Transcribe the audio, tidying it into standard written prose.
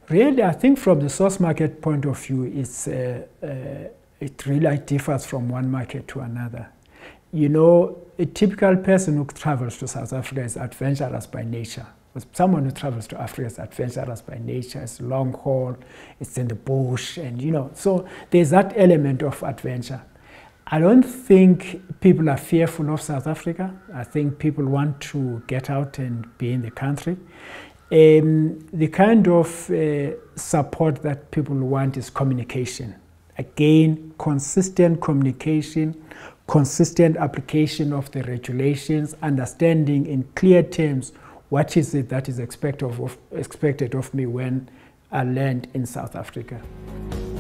Really, I think from the source market point of view, it really differs from one market to another. You know, a typical person who travels to South Africa is adventurous by nature. Someone who travels to Africa is adventurous by nature. It's long haul, it's in the bush, and you know, so there's that element of adventure. I don't think people are fearful of South Africa. I think people want to get out and be in the country. The kind of support that people want is communication. Again, consistent communication, consistent application of the regulations, understanding in clear terms what is it that is expected of me when I land in South Africa.